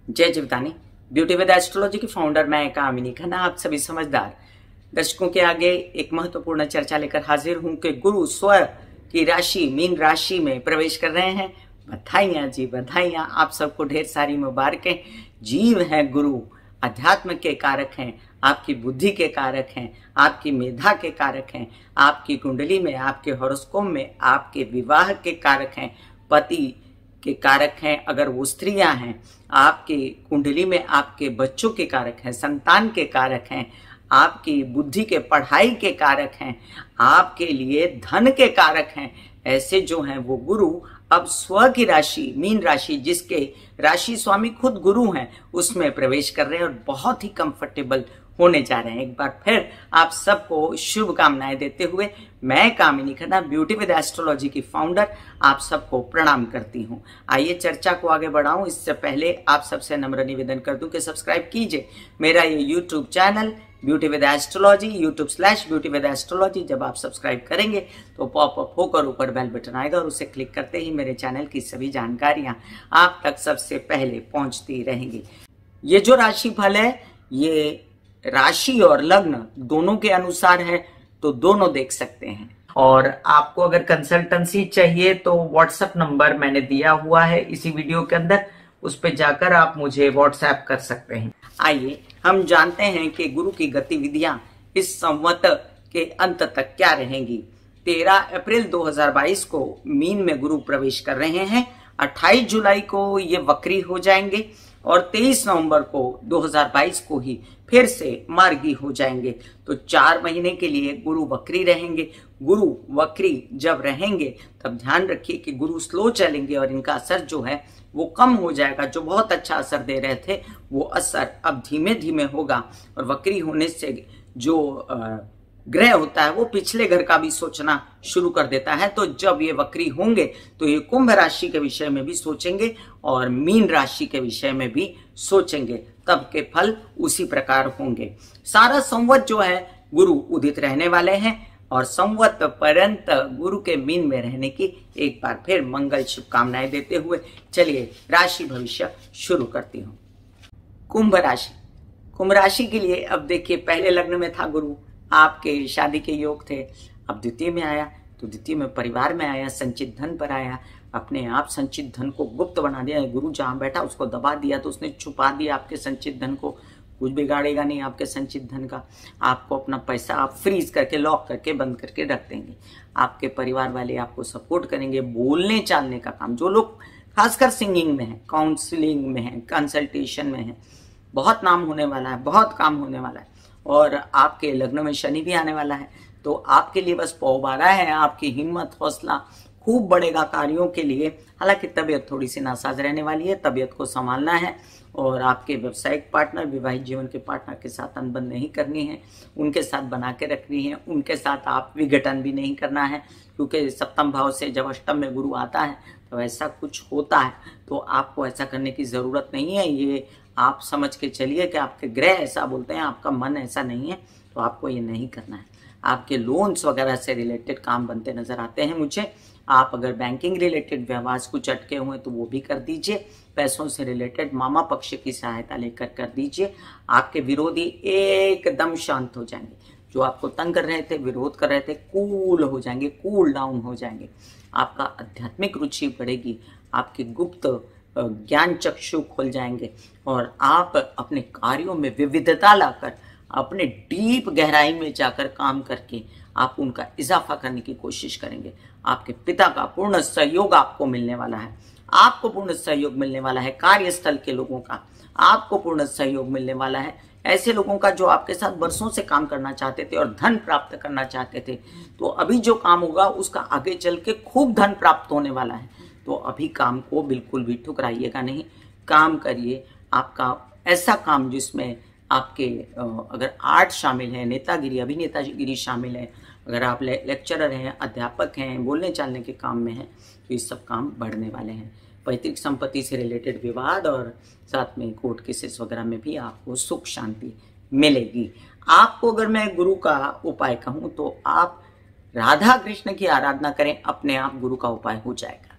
जय Jivdani. Beauty with astrology की founder मैं कामिनी खन्ना आप सभी समझदार दर्शकों के आगे एक महत्वपूर्ण चर्चा लेकर हाजिर हूं कि गुरु स्वयं की राशि मीन राशि में प्रवेश कर रहे हैं। बधाइयां जी, बधाइयां। आप सबको ढेर सारी मुबारकें। जीव हैं गुरु, अध्यात्म के कारक हैं, आपकी बुद्धि के कारक हैं, आपकी मेधा के कारक हैं, आपकी कुंडली में, आपके हॉरोस्कोप में आपके विवाह के कारक हैं, पति के कारक हैं, अगर वो स्त्रियां हैं, आपकी कुंडली में आपके बच्चों के कारक हैं, संतान के कारक हैं, आपकी बुद्धि के पढ़ाई के कारक हैं, आपके लिए धन के कारक हैं। ऐसे जो हैं वो गुरु अब स्व की राशि मीन राशि, जिसके राशि स्वामी खुद गुरु हैं, उसमें प्रवेश कर रहे हैं और बहुत ही कंफर्टेबल होने जा रहे हैं। एक बार फिर आप सबको शुभकामनाएं देते हुए मैं Kamini Khanna beauty with astrology की फाउंडर आप सबको प्रणाम करती हूं। आइए चर्चा को आगे बढ़ाऊं। इससे पहले आप सबसे नम्र निवेदन कर दूं कि सब्सक्राइब कीजिए मेरा ये YouTube channel beauty with astrology, YouTube/ब्यूटी विद एस्ट्रोलॉजी। जब आप सब्सक्राइब करेंगे तो पॉपअप होकर ऊपर बेल बटन आएगा और उसे क्लिक करते ही मेरे चैनल की सभी जानकारियां आप तक सबसे पहले पहुंचती रहेंगी। ये जो राशि फल है ये राशि और लग्न दोनों के अनुसार है, तो दोनों देख सकते हैं। और आपको अगर कंसल्टेंसी चाहिए तो व्हाट्सएप नंबर मैंने दिया हुआ है इसी वीडियो के अंदर, उस पर जाकर आप मुझे व्हाट्सएप कर सकते हैं। आइए हम जानते हैं कि गुरु की गतिविधियां इस संवत के अंत तक क्या रहेंगी। 13 अप्रैल 2022 को मीन में गुरु प्रवेश कर रहे हैं, 28 जुलाई को ये वक्री हो जाएंगे और 23 नवंबर को 2022 को ही फिर से मार्गी हो जाएंगे। तो 4 महीने के लिए गुरु वक्री रहेंगे। गुरु वक्री जब रहेंगे तब ध्यान रखिए कि गुरु स्लो चलेंगे और इनका असर जो है वो कम हो जाएगा। जो बहुत अच्छा असर दे रहे थे वो असर अब धीमे धीमे होगा और वक्री होने से जो ग्रह होता है वो पिछले घर का भी सोचना शुरू कर देता है। तो जब ये वक्री होंगे तो ये कुंभ राशि के विषय में भी सोचेंगे और मीन राशि के विषय में भी सोचेंगे, तब के फल उसी प्रकार होंगे। सारा संवत जो है गुरु उदित रहने वाले हैं और संवत पर्यंत गुरु के मीन में रहने की एक बार फिर मंगल शुभकामनाएं देते हुए चलिए राशि भविष्य शुरू करती हूँ। कुंभ राशि। कुंभ राशि के लिए अब देखिए, पहले लग्न में था गुरु, आपके शादी के योग थे। अब द्वितीय में आया तो द्वितीय में परिवार में आया, संचित धन पर आया। अपने आप संचित धन को गुप्त बना दिया। गुरु जहां बैठा उसको दबा दिया तो उसने छुपा दिया आपके संचित धन को। कुछ बिगाड़ेगा नहीं आपके संचित धन का। आपको अपना पैसा आप फ्रीज करके लॉक करके बंद करके रख देंगे। आपके परिवार वाले आपको सपोर्ट करेंगे। बोलने चालने का काम, जो लोग खासकर सिंगिंग में है, काउंसलिंग में है, कंसल्टेशन में है, बहुत नाम होने वाला है, बहुत काम होने वाला है। और आपके लग्न में शनि भी आने वाला है, तो आपके लिए बस पौबारा है। आपकी हिम्मत हौसला खूब बढ़ेगा कार्यों के लिए। हालांकि तबीयत थोड़ी सी नासाज रहने वाली है, तबीयत को संभालना है। और आपके व्यावसायिक पार्टनर, विवाहित जीवन के पार्टनर के साथ अनबन नहीं करनी है, उनके साथ बना के रखनी है। उनके साथ आप विघटन भी नहीं करना है, क्योंकि सप्तम भाव से जब अष्टम में गुरु आता है तो ऐसा कुछ होता है। तो आपको ऐसा करने की जरूरत नहीं है। ये आप समझ के चलिए कि आपके ग्रह ऐसा बोलते हैं, आपका मन ऐसा नहीं है, तो आपको ये नहीं करना है। आपके लोन्स वगैरह से रिलेटेड काम बनते नजर आते हैं मुझे। आप अगर बैंकिंग रिलेटेड व्यवहार कुछ अटके हुए तो वो भी कर दीजिए। पैसों से रिलेटेड मामा पक्ष की सहायता लेकर कर दीजिए। आपके विरोधी एकदम शांत हो जाएंगे। जो आपको तंग कर रहे थे, विरोध कर रहे थे, कूल हो जाएंगे, कूल डाउन हो जाएंगे। आपका आध्यात्मिक रुचि बढ़ेगी। आपके गुप्त ज्ञान चक्षु खोल जाएंगे और आप अपने कार्यों में विविधता लाकर, अपने डीप गहराई में जाकर काम करके आप उनका इजाफा करने की कोशिश करेंगे। आपके पिता का पूर्ण सहयोग आपको मिलने वाला है। आपको पूर्ण सहयोग मिलने वाला है। कार्यस्थल के लोगों का आपको पूर्ण सहयोग मिलने वाला है। ऐसे लोगों का जो आपके साथ बरसों से काम करना चाहते थे और धन प्राप्त करना चाहते थे, तो अभी जो काम होगा उसका आगे चल के खूब धन प्राप्त होने वाला है। तो अभी काम को बिल्कुल भी ठुकराइएगा नहीं, काम करिए। आपका ऐसा काम जिसमें आपके अगर आर्ट शामिल है, नेतागिरी, अभिनेतागिरी शामिल है, अगर आप लेक्चरर हैं, अध्यापक हैं, बोलने चालने के काम में हैं, तो ये सब काम बढ़ने वाले हैं। पैतृक संपत्ति से रिलेटेड विवाद और साथ में कोर्ट केसेस वगैरह में भी आपको सुख शांति मिलेगी। आपको अगर मैं गुरु का उपाय कहूँ तो आप राधा कृष्ण की आराधना करें, अपने आप गुरु का उपाय हो जाएगा।